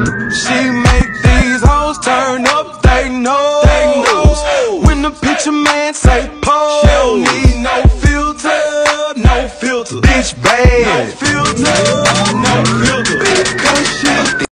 She make these hoes turn up they nose. When the picture man say pose, she don't need no filter, no filter. Bitch bad, no filter, no filter. Because she